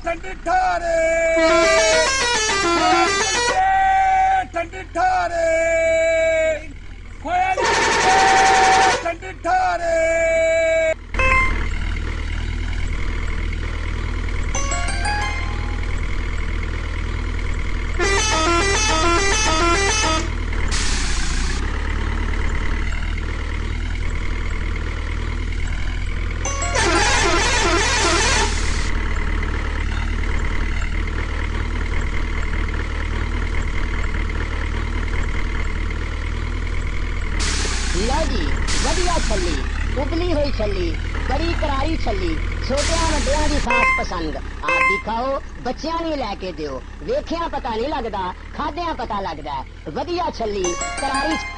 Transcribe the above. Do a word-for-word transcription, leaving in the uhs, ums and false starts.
ठंडी ठारे ठंडी ठारे ठंडी ठारे लो जी वधिया छली उबली हुई छली बड़ी करारी छली छोटिया वड्डिया की खास पसंद आप भी खाओ बच्चियां नहीं लैके दियो वेखिया पता नहीं लगता खाद्या पता लगता वधिया छली करारी